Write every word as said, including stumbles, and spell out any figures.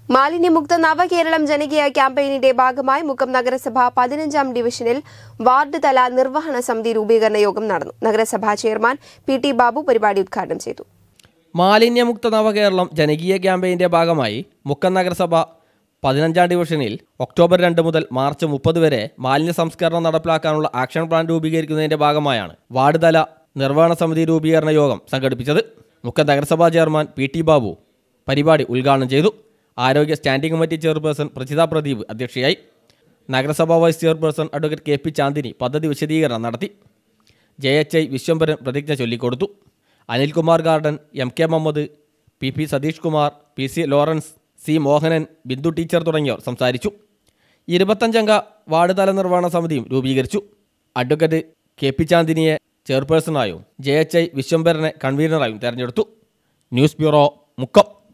മാലിന്യമുക്ത നവകേരളം ജനകീയ ക്യാമ്പയിനിന്റെ ഭാഗമായി മുക്കം നഗരസഭ പതിനഞ്ചാം ഡിവിഷനിൽ വാർഡ് തല നിർവഹണ സമിതി രൂപീകരണ യോഗം നടന്നു. നഗരസഭാ ചെയർമാൻ പി ടി ബാബു പരിപാടി ഉദ്ഘാടനം ചെയ്തു. മാലിന്യമുക്ത നവകേരളം ജനകീയ ക്യാമ്പയിന്റെ ഭാഗമായി മുക്കം നഗരസഭ പതിനഞ്ചാം ഡിവിഷനിൽ ഒക്ടോബർ രണ്ട് മുതൽ മാർച്ച് മുപ്പത് വരെ മാലിന്യ സംസ്കരണം നടപ്പിലാക്കാനുള്ള ആക്ഷൻ പ്ലാൻ രൂപീകരിക്കുന്നതിന്റെ ഭാഗമായാണ് വാർഡ് തല നിർവഹണ സമിതി രൂപീകരണ യോഗം സംഘടിപ്പിച്ചത്. മുക്കം നഗരസഭാ ചെയർമാൻ പി ടി ബാബു പരിപാടി ഉദ്ഘാടനം ചെയ്തു. ആരോഗ്യ standing committee chairperson Prajitha Pradeep അധ്യക്ഷയായി. നഗരസഭാ vice chairperson advocate K P Chandini പദ്ധതി വിശദീകരണം നടത്തി. ജെ എച്ച് ഐ വിശ്വംഭരൻ പ്രതിജ്ഞ ചൊല്ലിക്കൊടുത്തു. Anilkumar garden, M K Muhammad, P P Satheesh Kumar, P C Lawrence, C Mohanan, Bindu teacher തുടങ്ങിയവർ സംസാരിച്ചു. ഇരുപത്തഞ്ചംഗ വാർഡ് തല നിർവഹണ സമിതിയും രൂപീകരിച്ചു. അഡ്വക്കേറ്റ് കെ പി ചാന്ദിനിയെ ചെയർപേഴ്സണായും ജെ എച്ച് ഐ വിശ്വംഭരനെ കൺവീനറായും തെരഞ്ഞെടുത്തു. News bureau, Mukkam.